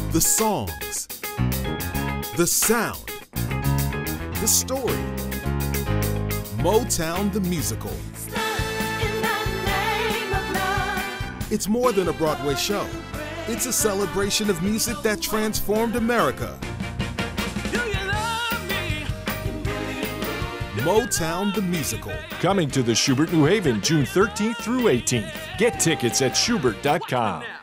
The songs, the sound, the story. MOTOWN the Musical. It's more than a Broadway show. It's a celebration of music that transformed America. MOTOWN the Musical. Coming to the Shubert, New Haven, June 13th through 18th. Get tickets at Shubert.com.